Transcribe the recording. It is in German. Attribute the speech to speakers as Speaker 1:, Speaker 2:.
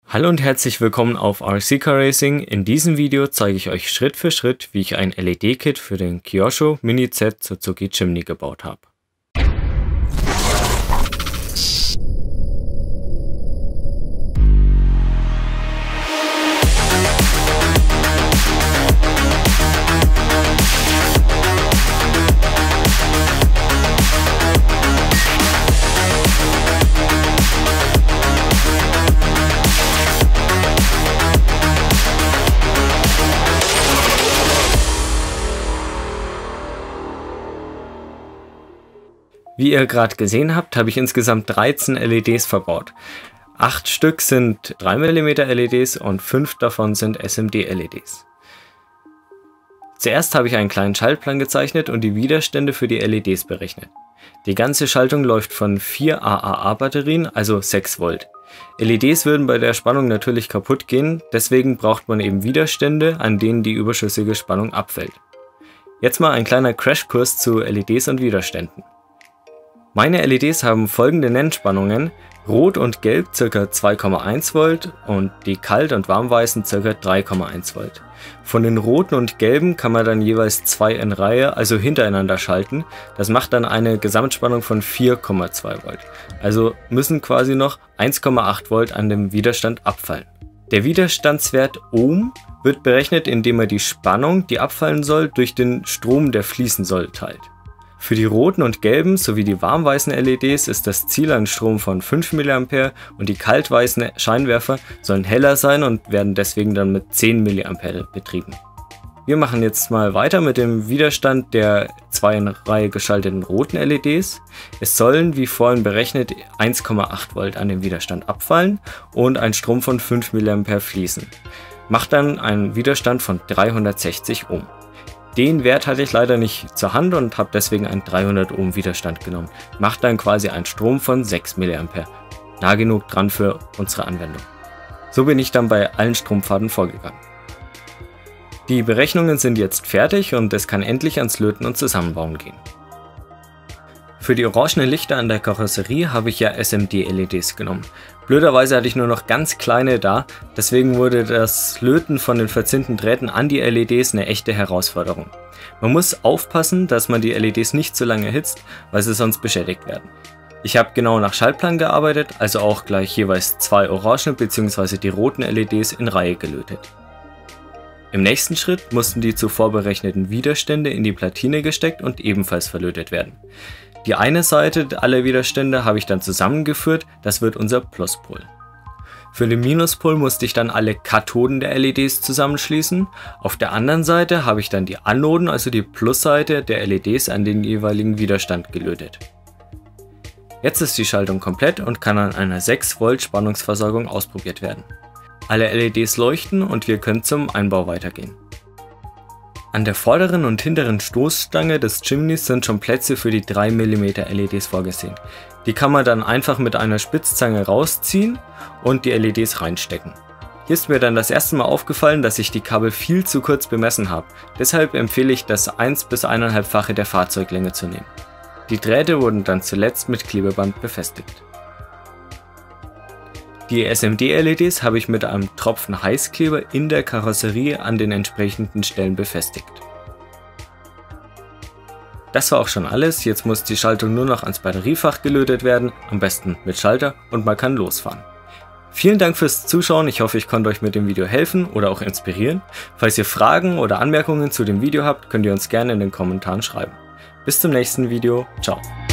Speaker 1: Hallo und herzlich willkommen auf RC Car Racing. In diesem Video zeige ich euch Schritt für Schritt, wie ich ein LED-Kit für den Kyosho Mini Z Suzuki Jimny gebaut habe. Wie ihr gerade gesehen habt, habe ich insgesamt 13 LEDs verbaut. 8 Stück sind 3 mm LEDs und 5 davon sind SMD-LEDs. Zuerst habe ich einen kleinen Schaltplan gezeichnet und die Widerstände für die LEDs berechnet. Die ganze Schaltung läuft von 4 AAA-Batterien, also 6 Volt. LEDs würden bei der Spannung natürlich kaputt gehen, deswegen braucht man eben Widerstände, an denen die überschüssige Spannung abfällt. Jetzt mal ein kleiner Crashkurs zu LEDs und Widerständen. Meine LEDs haben folgende Nennspannungen: Rot und Gelb ca. 2,1 Volt und die Kalt- und Warmweißen ca. 3,1 Volt. Von den roten und gelben kann man dann jeweils 2 in Reihe, also hintereinander schalten. Das macht dann eine Gesamtspannung von 4,2 Volt. Also müssen quasi noch 1,8 Volt an dem Widerstand abfallen. Der Widerstandswert Ohm wird berechnet, indem man die Spannung, die abfallen soll, durch den Strom, der fließen soll, teilt. Für die roten und gelben sowie die warmweißen LEDs ist das Ziel ein Strom von 5 mA und die kaltweißen Scheinwerfer sollen heller sein und werden deswegen dann mit 10 mA betrieben. Wir machen jetzt mal weiter mit dem Widerstand der 2 in Reihe geschalteten roten LEDs. Es sollen, wie vorhin berechnet, 1,8 Volt an dem Widerstand abfallen und ein Strom von 5 mA fließen. Macht dann einen Widerstand von 360 Ohm. Den Wert hatte ich leider nicht zur Hand und habe deswegen einen 300 Ohm Widerstand genommen. Macht dann quasi einen Strom von 6 mA. Nah genug dran für unsere Anwendung. So bin ich dann bei allen Strompfaden vorgegangen. Die Berechnungen sind jetzt fertig und es kann endlich ans Löten und Zusammenbauen gehen. Für die orangenen Lichter an der Karosserie habe ich ja SMD-LEDs genommen. Blöderweise hatte ich nur noch ganz kleine da, deswegen wurde das Löten von den verzinnten Drähten an die LEDs eine echte Herausforderung. Man muss aufpassen, dass man die LEDs nicht zu lange erhitzt, weil sie sonst beschädigt werden. Ich habe genau nach Schaltplan gearbeitet, also auch gleich jeweils 2 orange bzw. die roten LEDs in Reihe gelötet. Im nächsten Schritt mussten die zuvor berechneten Widerstände in die Platine gesteckt und ebenfalls verlötet werden. Die eine Seite aller Widerstände habe ich dann zusammengeführt, das wird unser Pluspol. Für den Minuspol musste ich dann alle Kathoden der LEDs zusammenschließen. Auf der anderen Seite habe ich dann die Anoden, also die Plusseite der LEDs, an den jeweiligen Widerstand gelötet. Jetzt ist die Schaltung komplett und kann an einer 6 Volt Spannungsversorgung ausprobiert werden. Alle LEDs leuchten und wir können zum Einbau weitergehen. An der vorderen und hinteren Stoßstange des Jimnys sind schon Plätze für die 3 mm LEDs vorgesehen. Die kann man dann einfach mit einer Spitzzange rausziehen und die LEDs reinstecken. Hier ist mir dann das erste Mal aufgefallen, dass ich die Kabel viel zu kurz bemessen habe. Deshalb empfehle ich, das 1 bis 1,5-fache der Fahrzeuglänge zu nehmen. Die Drähte wurden dann zuletzt mit Klebeband befestigt. Die SMD-LEDs habe ich mit einem Tropfen Heißkleber in der Karosserie an den entsprechenden Stellen befestigt. Das war auch schon alles, jetzt muss die Schaltung nur noch ans Batteriefach gelötet werden, am besten mit Schalter, und man kann losfahren. Vielen Dank fürs Zuschauen, ich hoffe, ich konnte euch mit dem Video helfen oder auch inspirieren. Falls ihr Fragen oder Anmerkungen zu dem Video habt, könnt ihr uns gerne in den Kommentaren schreiben. Bis zum nächsten Video, ciao.